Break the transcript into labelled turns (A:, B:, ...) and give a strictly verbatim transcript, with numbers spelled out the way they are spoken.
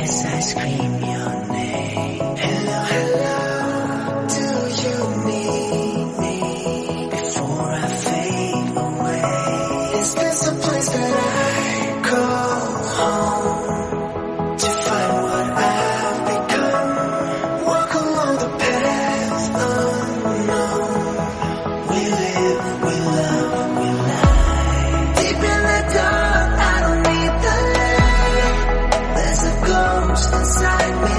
A: as I scream your name. Hello, hello, do you need me before I fade away? Is this a place that I call home to find what I've become? Walk along the path unknown. We live, we love, we lie. Deep in the dark, I don't need the light. There's a ghost inside me.